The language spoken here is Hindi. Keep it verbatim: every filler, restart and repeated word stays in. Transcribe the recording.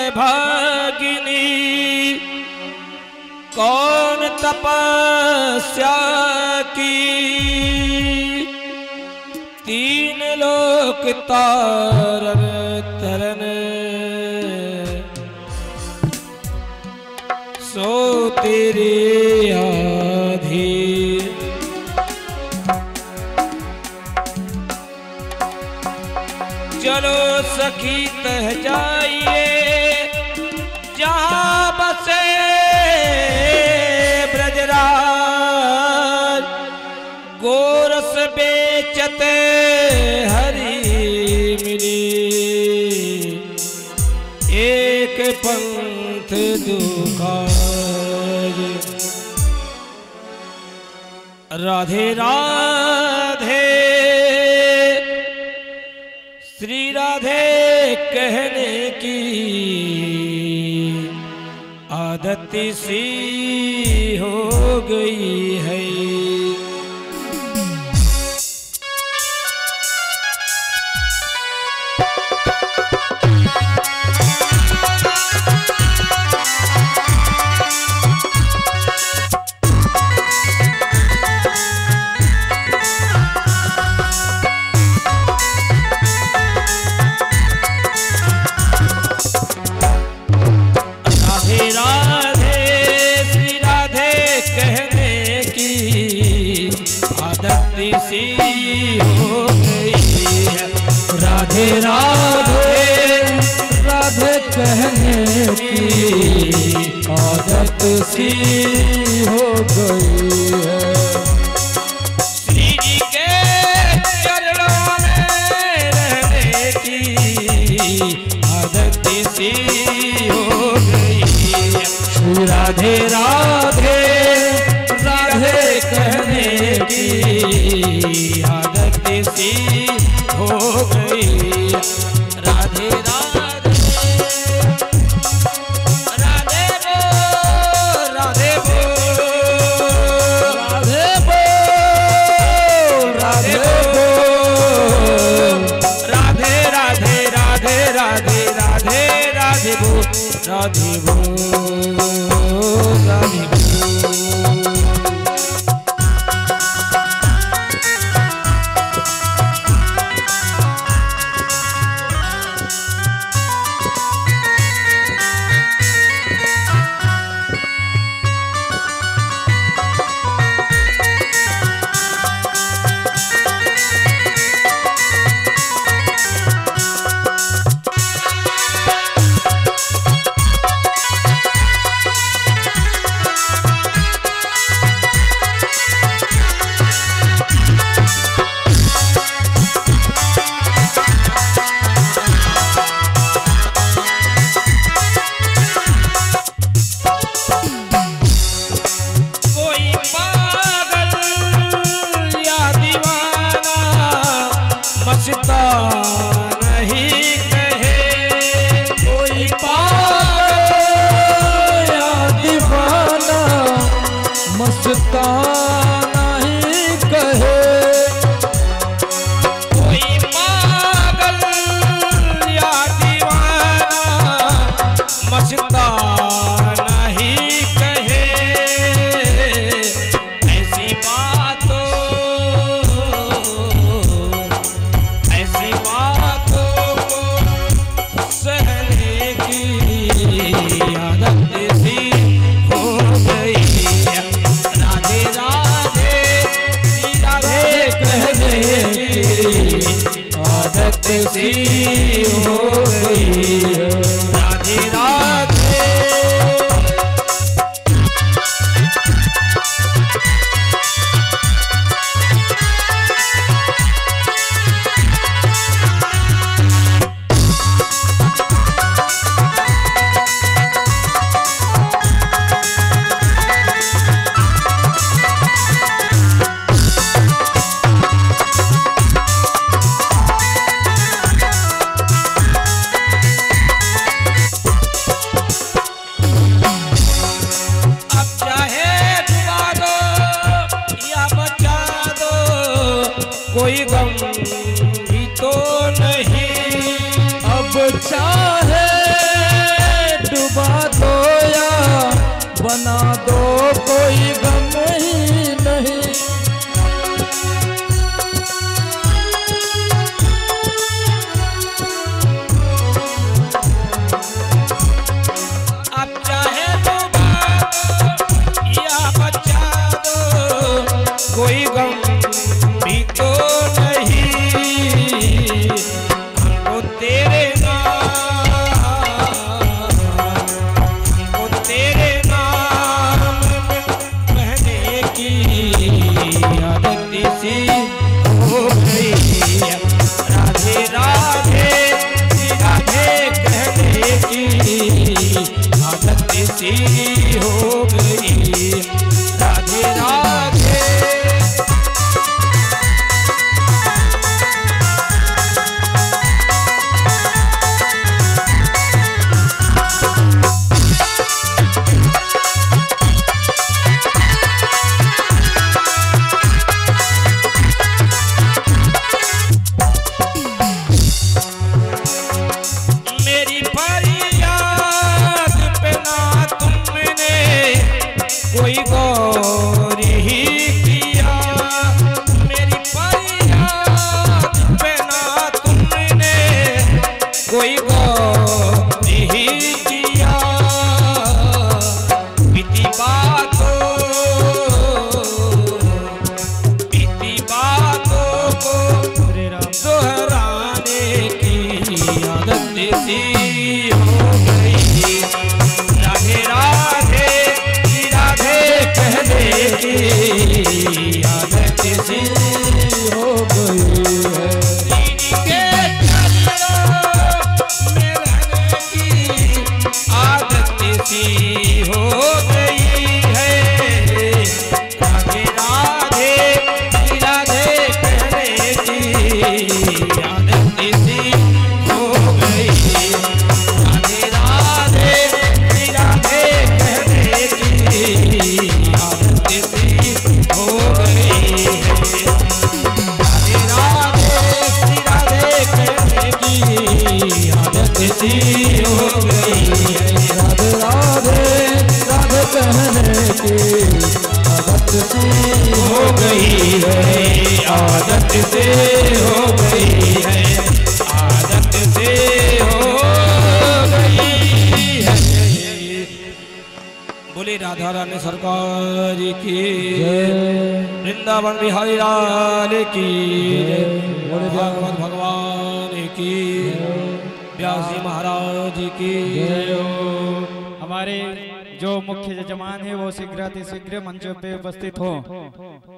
भागिनी कौन तपस्या की, तीन लोक तारन तरन सो तेरे आधीन। चलो सखी तह जाइए जहाँ बसे ब्रजराज, गोरस बेचते हरी मिली, एक पंथ दुकाज। राधे राधे श्री राधे कहने की आदत सी हो गई है। सी हो गई है। राधे राधे राधे कहने की आदत सी हो गई है। श्री जी के चरणों में रहने की आदत सी हो गई है। श्री राधे राधे राधे कहने की आदत सी हो गई। राधे राधे राधे बोल राधे बोल राधे बोल राधे बोल राधे राधे राधे राधे राधे राधे बोल राधे बोल राधे बोल। सी हो गई राधे राधे। बना दो कोई गम ही नहीं। अब चाहे तो बात या बचा दो कोई गम भी तो नहीं। हमको तेरे सी हो गई राधे राधे। मेरी फरियाद पे ना तुमने कोई गौर ही किया। मेरी फरियाद पे ना तुमने कोई गौर ही किया। बीती बातों बीती बातों को दोहराने की आदत सी हो गई राधे राधे राधे कहने की आदत सी हो गई है। के में रहने की आदत सी हो गई है राधे राधे राधे कहने की आदत सी हो गई। राधे राधे राधे कहने की आदत सी हो गई है। राधे राधे राधे कहने की आदत सी हो गई है। राधे राधे राधे कहने की आदत सी हो गई है आदत से हो गई है आदत से हो गई है। बोले राधा रानी सरकार की वृंदावन बिहारी लाल की बोले भागवत भगवान की व्यास जी महाराज की। हमारे जो मुख्य जजमान है वो शीघ्र शीघ्र मंच पे उपस्थित हो।